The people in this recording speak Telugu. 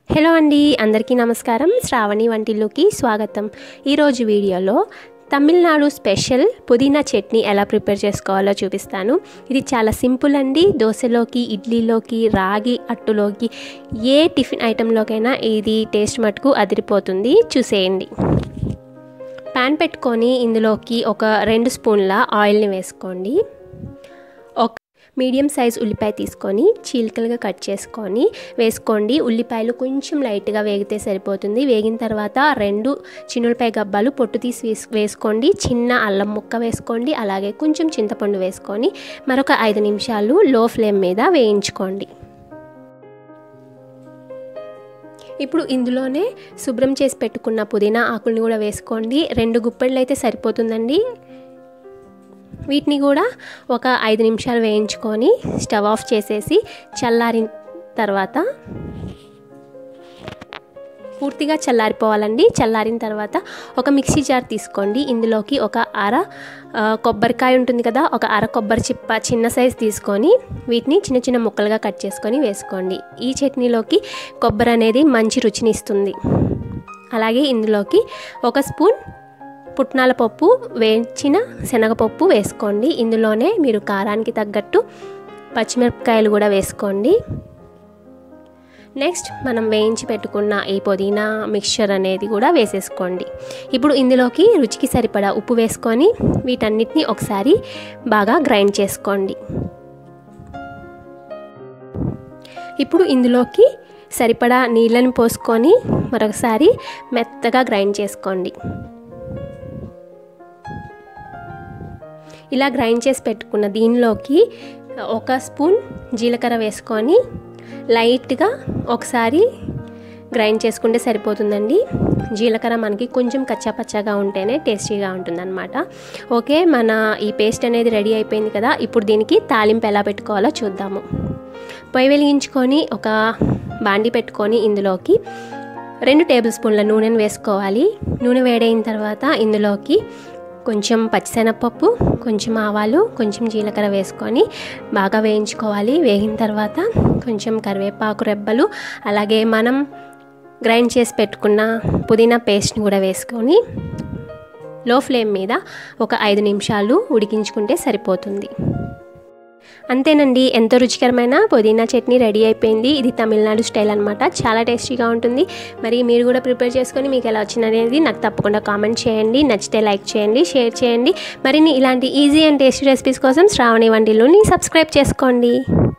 హలో అండి, అందరికీ నమస్కారం. శ్రావణి వంటిల్లుకి స్వాగతం. ఈరోజు వీడియోలో తమిళనాడు స్పెషల్ పుదీనా చట్నీ ఎలా ప్రిపేర్ చేసుకోవాలో చూపిస్తాను. ఇది చాలా సింపుల్ అండి. దోశలోకి, ఇడ్లీలోకి, రాగి అట్టులోకి, ఏ టిఫిన్ ఐటెంలోకైనా ఇది టేస్ట్ మటుకు అదిరిపోతుంది. చూసేయండి. ప్యాన్ పెట్టుకొని ఇందులోకి ఒక 2 స్పూన్ల ఆయిల్ని వేసుకోండి. మీడియం సైజ్ ఉల్లిపాయ తీసుకొని చీలికలుగా కట్ చేసుకొని వేసుకోండి. ఉల్లిపాయలు కొంచెం లైట్గా వేగితే సరిపోతుంది. వేగిన తర్వాత 2 చిన్నులపాయ గబ్బాలు పొట్టు తీసి వేసుకోండి. చిన్న అల్లం ముక్క వేసుకోండి. అలాగే కొంచెం చింతపండు వేసుకొని మరొక 5 నిమిషాలు లో ఫ్లేమ్ మీద వేయించుకోండి. ఇప్పుడు ఇందులోనే శుభ్రం చేసి పెట్టుకున్న పుదీనా ఆకుల్ని కూడా వేసుకోండి. 2 గుప్పెళ్ళు అయితే సరిపోతుందండి. వీటిని కూడా ఒక 5 నిమిషాలు వేయించుకొని స్టవ్ ఆఫ్ చేసేసి చల్లారిన తర్వాత పూర్తిగా చల్లారిపోవాలండి. చల్లారిన తర్వాత ఒక మిక్సీ జార్ తీసుకోండి. ఇందులోకి ఒక కొబ్బరికాయ ఉంటుంది కదా, ఒక కొబ్బరి చిప్ప చిన్న సైజ్ తీసుకొని వీటిని చిన్న చిన్న ముక్కలుగా కట్ చేసుకొని వేసుకోండి. ఈ చట్నీలోకి కొబ్బరి అనేది మంచి రుచిని ఇస్తుంది. అలాగే ఇందులోకి 1 స్పూన్ పుట్నాల పప్పు, వేయించిన శనగపప్పు వేసుకోండి. ఇందులోనే మీరు కారానికి తగ్గట్టు పచ్చిమిరపకాయలు కూడా వేసుకోండి. నెక్స్ట్ మనం వేయించి పెట్టుకున్న ఈ పుదీనా మిక్చర్ అనేది కూడా వేసేసుకోండి. ఇప్పుడు ఇందులోకి రుచికి సరిపడా ఉప్పు వేసుకొని వీటన్నిటిని ఒకసారి బాగా గ్రైండ్ చేసుకోండి. ఇప్పుడు ఇందులోకి సరిపడా నీళ్ళని పోసుకొని మరొకసారి మెత్తగా గ్రైండ్ చేసుకోండి. ఇలా గ్రైండ్ చేసి పెట్టుకున్న దీనిలోకి 1 స్పూన్ జీలకర్ర వేసుకొని లైట్గా ఒకసారి గ్రైండ్ చేసుకుంటే సరిపోతుందండి. జీలకర్ర మనకి కొంచెం కచ్చాపచ్చాగా ఉంటేనే టేస్టీగా ఉంటుందన్నమాట. ఓకే, మన ఈ పేస్ట్ అనేది రెడీ అయిపోయింది కదా. ఇప్పుడు దీనికి తాలింపు ఎలా పెట్టుకోవాలో చూద్దాము. పొయ్యి వెలిగించుకొని ఒక బాండి పెట్టుకొని ఇందులోకి 2 టేబుల్ స్పూన్ల నూనెను వేసుకోవాలి. నూనె వేడైన తర్వాత ఇందులోకి కొంచెం పచ్చిశనగపప్పు, కొంచెం ఆవాలు, కొంచెం జీలకర్ర వేసుకొని బాగా వేయించుకోవాలి. వేగిన తర్వాత కొంచెం కరివేపాకు రెబ్బలు, అలాగే మనం గ్రైండ్ చేసి పెట్టుకున్న పుదీనా పేస్ట్ని కూడా వేసుకొని లో ఫ్లేమ్ మీద ఒక 5 నిమిషాలు ఉడికించుకుంటే సరిపోతుంది. అంతేనండి, ఎంతో రుచికరమైన పుదీనా చట్నీ రెడీ అయిపోయింది. ఇది తమిళనాడు స్టైల్ అనమాట. చాలా టేస్టీగా ఉంటుంది. మరి మీరు కూడా ప్రిపేర్ చేసుకొని మీకు ఎలా వచ్చిందనేది నాకు తప్పకుండా కామెంట్ చేయండి. నచ్చితే లైక్ చేయండి, షేర్ చేయండి. మరిన్ని ఇలాంటి ఈజీ అండ్ టేస్టీ రెసిపీస్ కోసం శ్రావణి వంటిల్లుని సబ్స్క్రైబ్ చేసుకోండి.